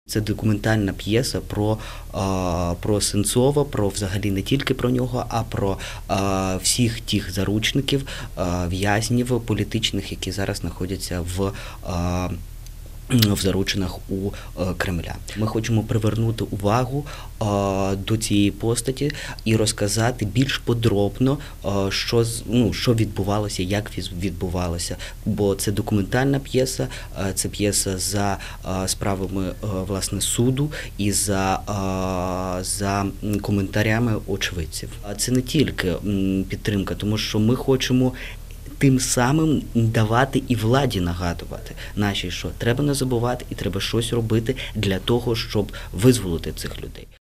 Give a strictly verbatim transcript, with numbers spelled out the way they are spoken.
Це документальна п'єса про, про Сенцова, про взагалі не тільки про нього, а про всіх тих заручників, в'язнів політичних, які зараз знаходяться в в заручинах у Кремля. Ми хочемо привернути увагу до цієї постаті і розказати більш подробно, що, ну, що відбувалося, як відбувалося. Бо це документальна п'єса, це п'єса за справами, власне, суду і за, за коментарями очевидців. Це не тільки підтримка, тому що ми хочемо тим самим давати і владі нагадувати нашій, що треба не забувати і треба щось робити для того, щоб визволити цих людей.